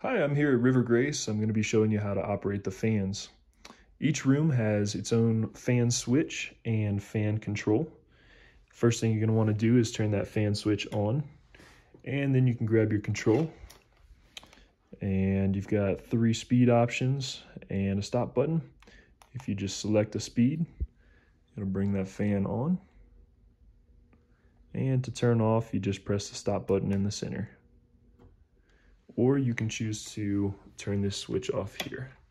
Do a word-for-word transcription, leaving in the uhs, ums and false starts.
Hi, I'm here at Rivergrace. I'm going to be showing you how to operate the fans. Each room has its own fan switch and fan control. First thing you're going to want to do is turn that fan switch on, and then you can grab your control. And you've got three speed options and a stop button. If you just select a speed, it'll bring that fan on. And to turn off, you just press the stop button in the center. Or you can choose to turn this switch off here.